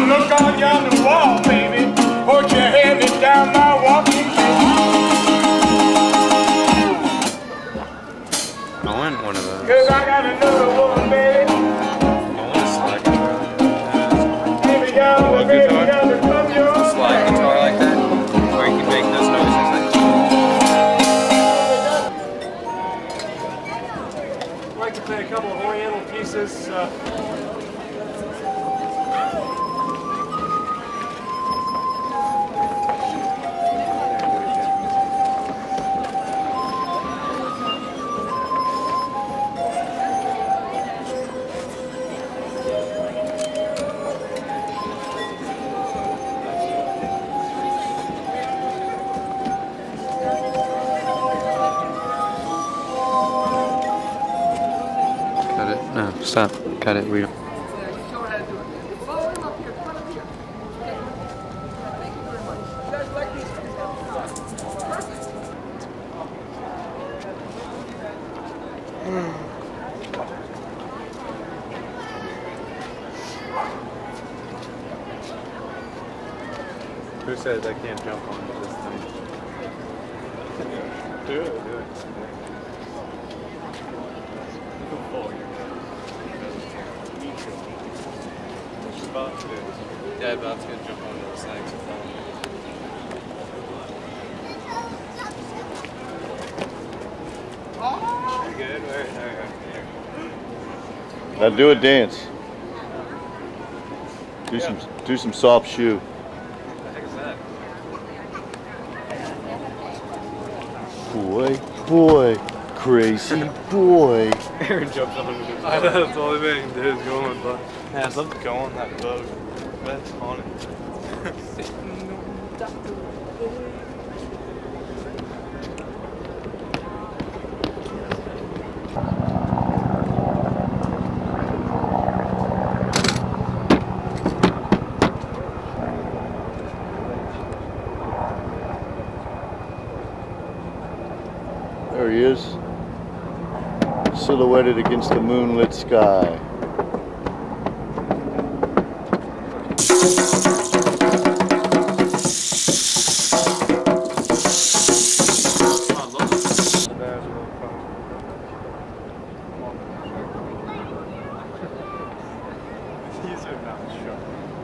Look on yonder wall, baby. Put your head down my walking stick. I want one of those. 'Cause I got another woman, baby. I want a slide guitar. Baby, yonder, baby, yonder, come your Slide guitar like that, where you can make those noises like. I'd like to play a couple of oriental pieces. Cut it. No, stop. Cut it. We don't. Who says I can't jump on this thing? Do it, do it. Yeah, Bob's gonna jump on those things. You good? Alright. Now do a dance. Do some soft shoe. What the heck is that? Boy, crazy boy. Aaron jumps on him. I know that's the only thing dude's going, but man, I'd love to go on that boat. That's on it. There he is, silhouetted against the moonlit sky. These are not sharp.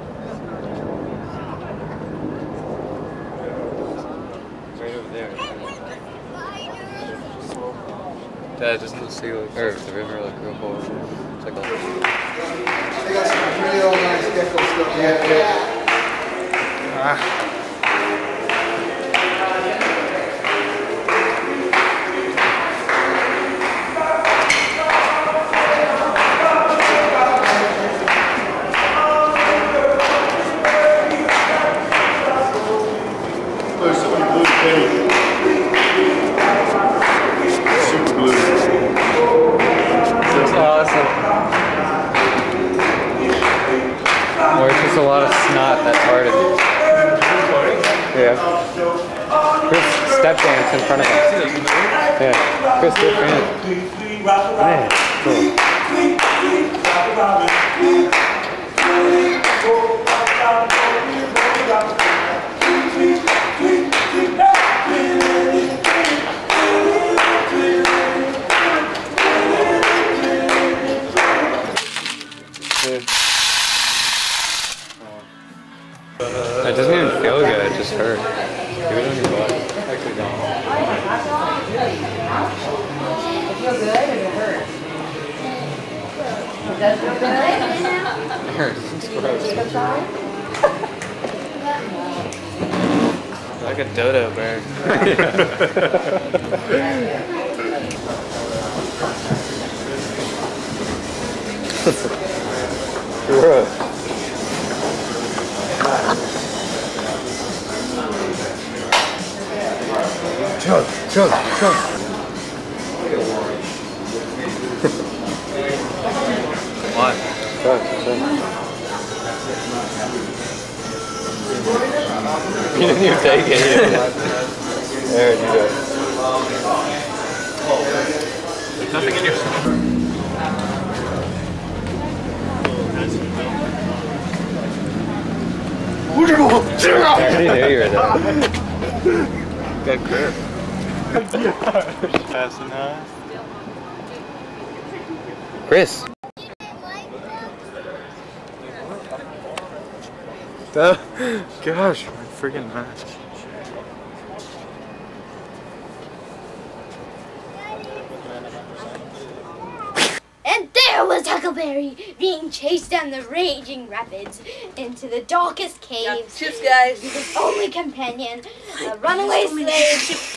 Right over there. Dad, doesn't the sea look, or the river look real cool? It's like a... They got some real nice gecko stuff. Yeah. There's so many blue paint. Super blue. That's awesome. Or it's just a lot of snot that's hard in it. Yeah. Chris step dance in front of him. Yeah. Chris did dance. Man, cool. It doesn't even feel good, it just hurts. Give it on your butt. Actually don't. It feels good or does it hurt? It does feel good? It hurts. It's gross. Take a try? Like a dodo bird. Gross. Chug. What? Chug. You didn't even take it. Aaron, you do it. There's nothing in your... already knew you were there. Good grip. Passing high. Chris. Gosh, my freaking mask. And there was Huckleberry being chased down the raging rapids into the darkest caves. Cheers, guys. His only companion, a runaway slave.